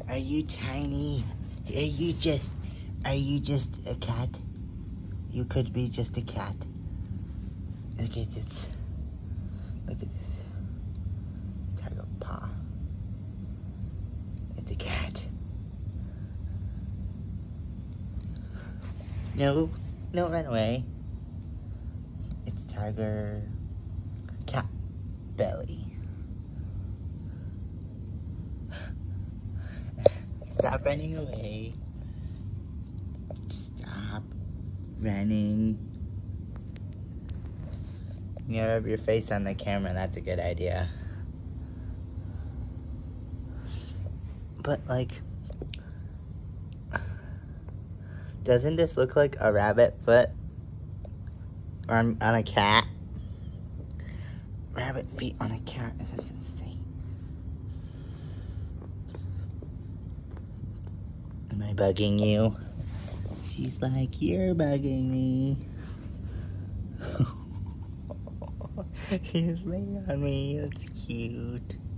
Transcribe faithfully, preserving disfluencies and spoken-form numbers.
Are you tiny? Are you just, are you just a cat? You could be just a cat. Look at this. Look at this. Tiger paw. It's a cat. No, no, run away. It's tiger cat belly. Stop running away. Stop running. You have your face on the camera, that's a good idea. But like, doesn't this look like a rabbit foot on, on a cat? Rabbit feet on a cat, that's insane. Am I bugging you? She's like, you're bugging me. He's laying on me, that's cute.